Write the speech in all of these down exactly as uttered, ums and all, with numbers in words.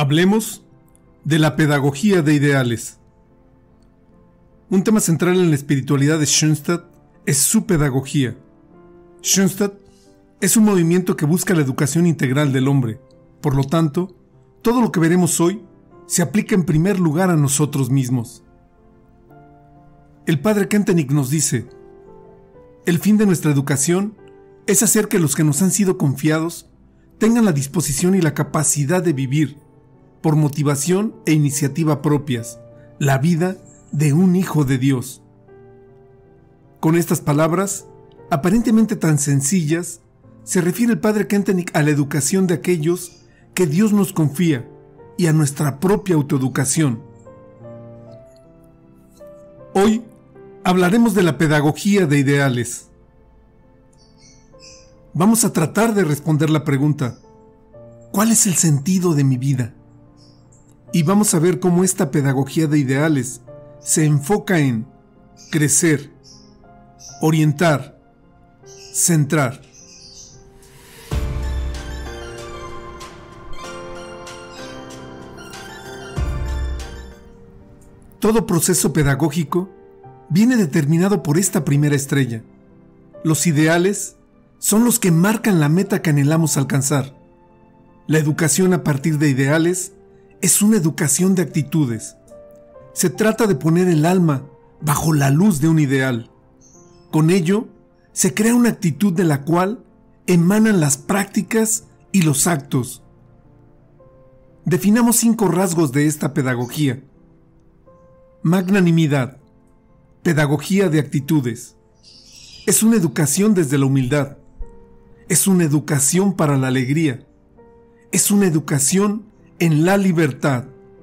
Hablemos de la pedagogía de ideales. Un tema central en la espiritualidad de Schoenstatt es su pedagogía. Schoenstatt es un movimiento que busca la educación integral del hombre. Por lo tanto, todo lo que veremos hoy se aplica en primer lugar a nosotros mismos. El padre Kentenich nos dice: el fin de nuestra educación es hacer que los que nos han sido confiados tengan la disposición y la capacidad de vivir, por motivación e iniciativa propias, la vida de un hijo de Dios. Con estas palabras, aparentemente tan sencillas, se refiere el padre Kentenich a la educación de aquellos que Dios nos confía y a nuestra propia autoeducación. Hoy hablaremos de la pedagogía de ideales. Vamos a tratar de responder la pregunta: ¿cuál es el sentido de mi vida? Y vamos a ver cómo esta pedagogía de ideales se enfoca en crecer, orientar, centrar. Todo proceso pedagógico viene determinado por esta primera estrella. Los ideales son los que marcan la meta que anhelamos alcanzar. La educación a partir de ideales es una educación de actitudes. Se trata de poner el alma bajo la luz de un ideal. Con ello, se crea una actitud de la cual emanan las prácticas y los actos. Definamos cinco rasgos de esta pedagogía. Magnanimidad, pedagogía de actitudes. Es una educación desde la humildad. Es una educación para la alegría. Es una educación en la libertad.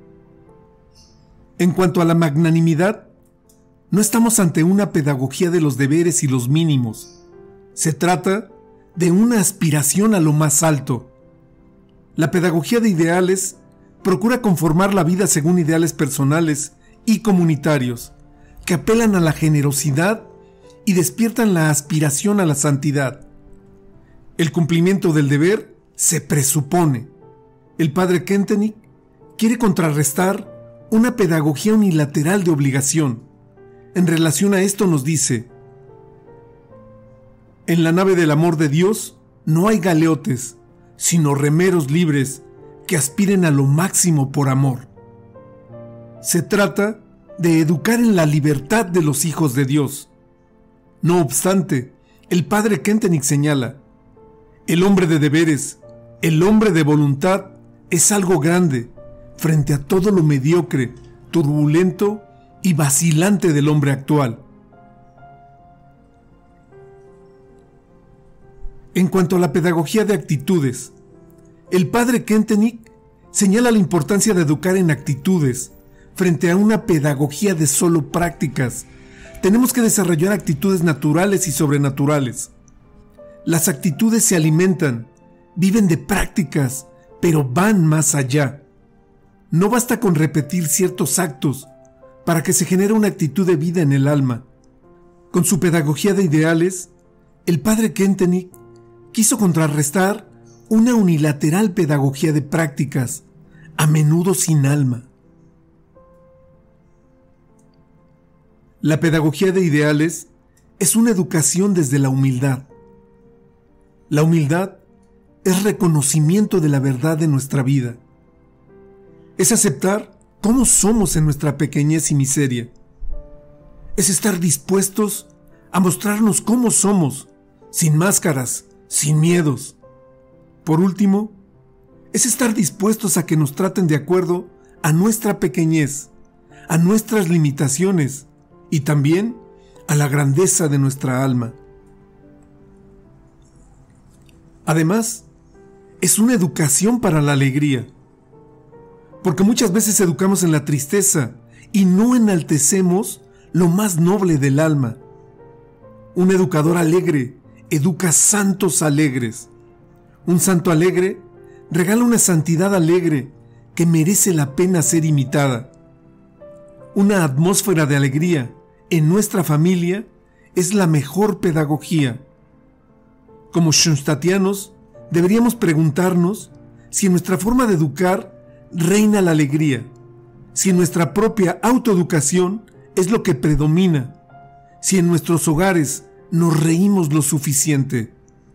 En cuanto a la magnanimidad, no estamos ante una pedagogía de los deberes y los mínimos. Se trata de una aspiración a lo más alto. La pedagogía de ideales procura conformar la vida según ideales personales y comunitarios que apelan a la generosidad y despiertan la aspiración a la santidad. El cumplimiento del deber se presupone. El padre Kentenich quiere contrarrestar una pedagogía unilateral de obligación. En relación a esto nos dice: en la nave del amor de Dios no hay galeotes, sino remeros libres que aspiren a lo máximo por amor. Se trata de educar en la libertad de los hijos de Dios. No obstante, el padre Kentenich señala: el hombre de deberes, el hombre de voluntad, es algo grande frente a todo lo mediocre, turbulento y vacilante del hombre actual. En cuanto a la pedagogía de actitudes, el padre Kentenich señala la importancia de educar en actitudes frente a una pedagogía de solo prácticas. Tenemos que desarrollar actitudes naturales y sobrenaturales. Las actitudes se alimentan, viven de prácticas, pero van más allá. No basta con repetir ciertos actos para que se genere una actitud de vida en el alma. Con su pedagogía de ideales, el padre Kentenich quiso contrarrestar una unilateral pedagogía de prácticas, a menudo sin alma. La pedagogía de ideales es una educación desde la humildad. La humildad es reconocimiento de la verdad de nuestra vida. Es aceptar cómo somos en nuestra pequeñez y miseria. Es estar dispuestos a mostrarnos cómo somos, sin máscaras, sin miedos. Por último, es estar dispuestos a que nos traten de acuerdo a nuestra pequeñez, a nuestras limitaciones y también a la grandeza de nuestra alma. Además, es una educación para la alegría, porque muchas veces educamos en la tristeza y no enaltecemos lo más noble del alma. Un educador alegre educa santos alegres. Un santo alegre regala una santidad alegre que merece la pena ser imitada. Una atmósfera de alegría en nuestra familia es la mejor pedagogía. Como schoenstattianos, deberíamos preguntarnos si en nuestra forma de educar reina la alegría, si en nuestra propia autoeducación es lo que predomina, si en nuestros hogares nos reímos lo suficiente.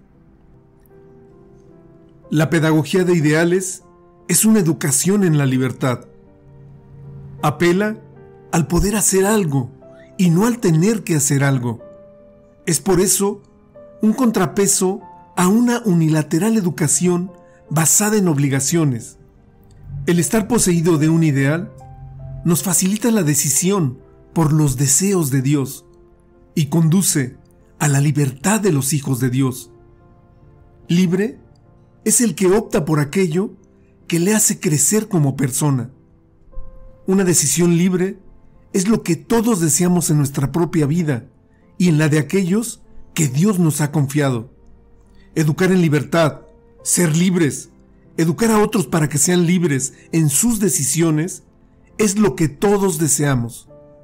La pedagogía de ideales es una educación en la libertad. Apela al poder hacer algo y no al tener que hacer algo. Es por eso un contrapeso a una unilateral educación basada en obligaciones. El estar poseído de un ideal nos facilita la decisión por los deseos de Dios y conduce a la libertad de los hijos de Dios. Libre es el que opta por aquello que le hace crecer como persona. Una decisión libre es lo que todos deseamos en nuestra propia vida y en la de aquellos que Dios nos ha confiado. Educar en libertad, ser libres, educar a otros para que sean libres en sus decisiones, es lo que todos deseamos.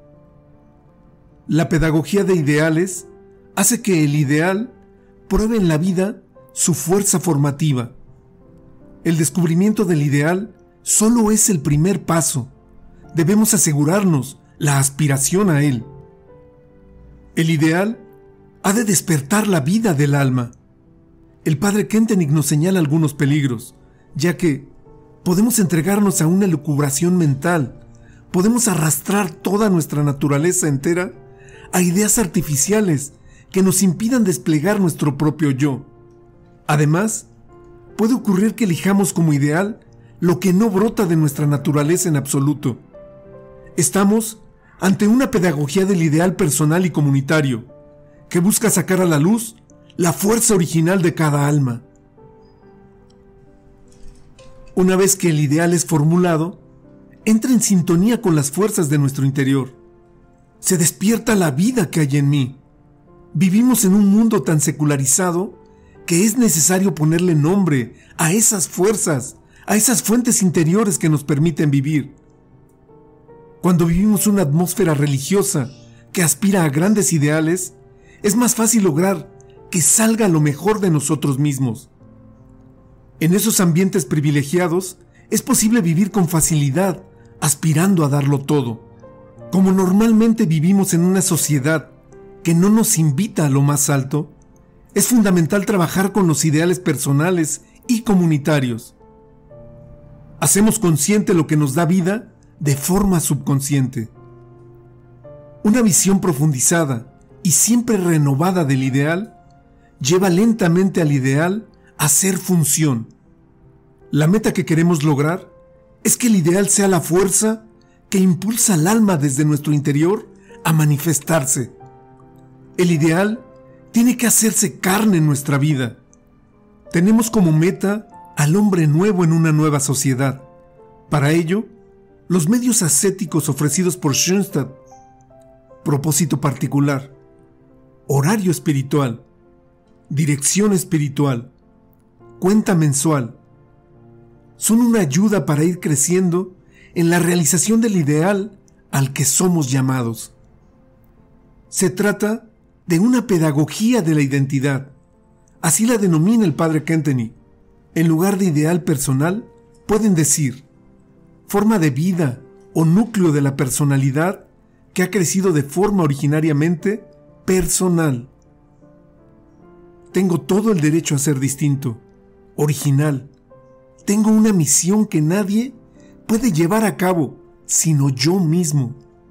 La pedagogía de ideales hace que el ideal pruebe en la vida su fuerza formativa. El descubrimiento del ideal solo es el primer paso. Debemos asegurarnos la aspiración a él. El ideal ha de despertar la vida del alma. El padre Kentenich nos señala algunos peligros, ya que podemos entregarnos a una elucubración mental, podemos arrastrar toda nuestra naturaleza entera a ideas artificiales que nos impidan desplegar nuestro propio yo. Además, puede ocurrir que elijamos como ideal lo que no brota de nuestra naturaleza en absoluto. Estamos ante una pedagogía del ideal personal y comunitario, que busca sacar a la luz la fuerza original de cada alma. Una vez que el ideal es formulado, entra en sintonía con las fuerzas de nuestro interior. Se despierta la vida que hay en mí. Vivimos en un mundo tan secularizado que es necesario ponerle nombre a esas fuerzas, a esas fuentes interiores que nos permiten vivir. Cuando vivimos una atmósfera religiosa que aspira a grandes ideales, es más fácil lograr que salga lo mejor de nosotros mismos. En esos ambientes privilegiados es posible vivir con facilidad, aspirando a darlo todo. Como normalmente vivimos en una sociedad que no nos invita a lo más alto, es fundamental trabajar con los ideales personales y comunitarios. Hacemos consciente lo que nos da vida de forma subconsciente. Una visión profundizada y siempre renovada del ideal lleva lentamente al ideal a ser función. La meta que queremos lograr es que el ideal sea la fuerza que impulsa al alma desde nuestro interior a manifestarse. El ideal tiene que hacerse carne en nuestra vida. Tenemos como meta al hombre nuevo en una nueva sociedad. Para ello, los medios ascéticos ofrecidos por Schoenstatt, propósito particular, horario espiritual, dirección espiritual, cuenta mensual, son una ayuda para ir creciendo en la realización del ideal al que somos llamados. Se trata de una pedagogía de la identidad, así la denomina el padre Kentenich. En lugar de ideal personal, pueden decir forma de vida o núcleo de la personalidad que ha crecido de forma originariamente personal. Tengo todo el derecho a ser distinto, original. Tengo una misión que nadie puede llevar a cabo sino yo mismo.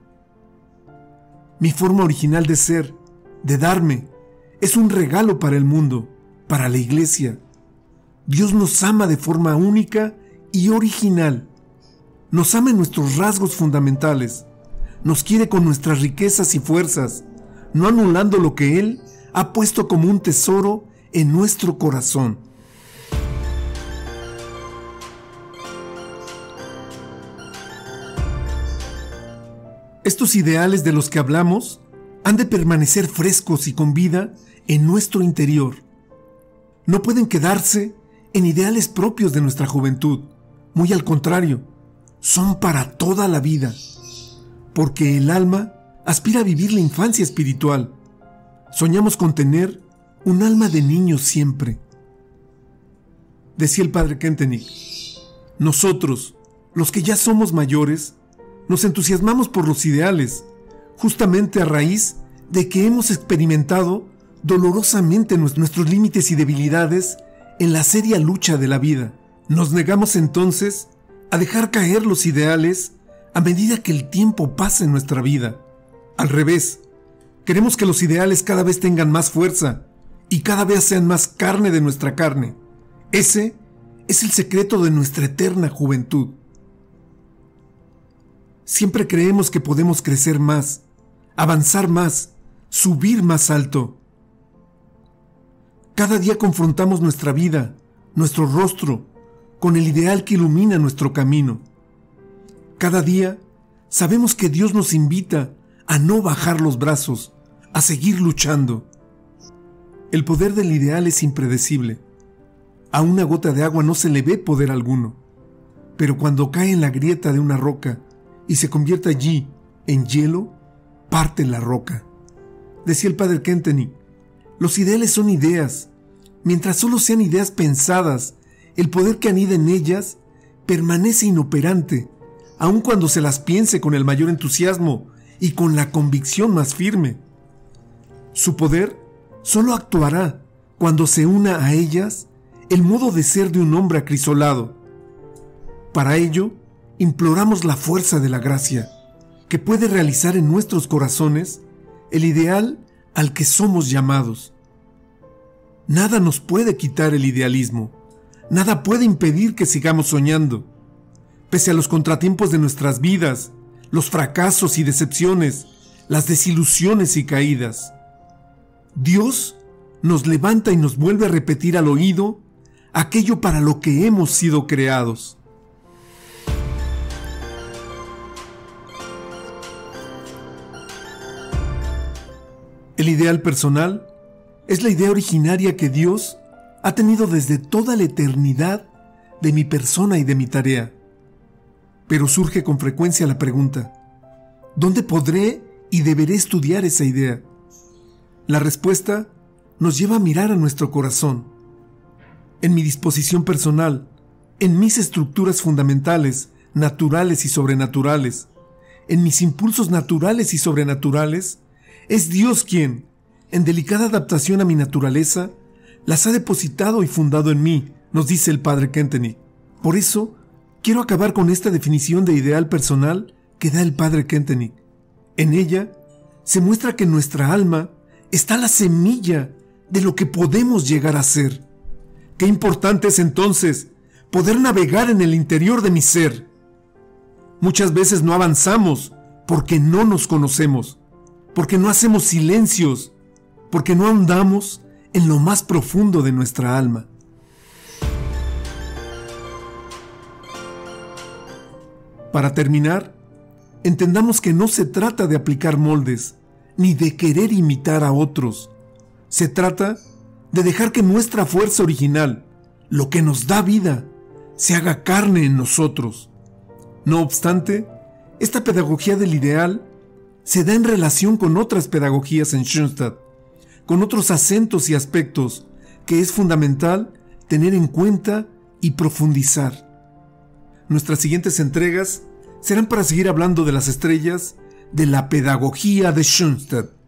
Mi forma original de ser, de darme, es un regalo para el mundo, para la iglesia. Dios nos ama de forma única y original. Nos ama en nuestros rasgos fundamentales. Nos quiere con nuestras riquezas y fuerzas, no anulando lo que Él ha puesto como un tesoro en nuestro corazón. Estos ideales de los que hablamos han de permanecer frescos y con vida en nuestro interior. No pueden quedarse en ideales propios de nuestra juventud. Muy al contrario, son para toda la vida. Porque el alma aspira a vivir la infancia espiritual. Soñamos con tener un alma de niño siempre. Decía el padre Kentenich, nosotros, los que ya somos mayores, nos entusiasmamos por los ideales, justamente a raíz de que hemos experimentado dolorosamente nuestros límites y debilidades en la seria lucha de la vida. Nos negamos entonces a dejar caer los ideales a medida que el tiempo pasa en nuestra vida. Al revés, queremos que los ideales cada vez tengan más fuerza y cada vez sean más carne de nuestra carne. Ese es el secreto de nuestra eterna juventud. Siempre creemos que podemos crecer más, avanzar más, subir más alto. Cada día confrontamos nuestra vida, nuestro rostro, con el ideal que ilumina nuestro camino. Cada día sabemos que Dios nos invita a no bajar los brazos, a seguir luchando. El poder del ideal es impredecible. A una gota de agua no se le ve poder alguno, pero cuando cae en la grieta de una roca y se convierte allí en hielo, parte la roca. Decía el padre Kentenich, los ideales son ideas. Mientras solo sean ideas pensadas, el poder que anida en ellas permanece inoperante, aun cuando se las piense con el mayor entusiasmo y con la convicción más firme. Su poder solo actuará cuando se una a ellas el modo de ser de un hombre acrisolado. Para ello, imploramos la fuerza de la gracia, que puede realizar en nuestros corazones el ideal al que somos llamados. Nada nos puede quitar el idealismo, nada puede impedir que sigamos soñando. Pese a los contratiempos de nuestras vidas, los fracasos y decepciones, las desilusiones y caídas, Dios nos levanta y nos vuelve a repetir al oído aquello para lo que hemos sido creados. El ideal personal es la idea originaria que Dios ha tenido desde toda la eternidad de mi persona y de mi tarea. Pero surge con frecuencia la pregunta, ¿dónde podré y deberé estudiar esa idea? La respuesta nos lleva a mirar a nuestro corazón. En mi disposición personal, en mis estructuras fundamentales, naturales y sobrenaturales, en mis impulsos naturales y sobrenaturales, es Dios quien, en delicada adaptación a mi naturaleza, las ha depositado y fundado en mí, nos dice el padre Kentenich. Por eso, quiero acabar con esta definición de ideal personal que da el padre Kentenich. En ella, se muestra que en nuestra alma está la semilla de lo que podemos llegar a ser. Qué importante es entonces poder navegar en el interior de mi ser. Muchas veces no avanzamos porque no nos conocemos, porque no hacemos silencios, porque no ahondamos en lo más profundo de nuestra alma. Para terminar, entendamos que no se trata de aplicar moldes, ni de querer imitar a otros. Se trata de dejar que nuestra fuerza original, lo que nos da vida, se haga carne en nosotros. No obstante, esta pedagogía del ideal se da en relación con otras pedagogías en Schoenstatt, con otros acentos y aspectos que es fundamental tener en cuenta y profundizar. Nuestras siguientes entregas serán para seguir hablando de las estrellas de la pedagogía de Schoenstatt.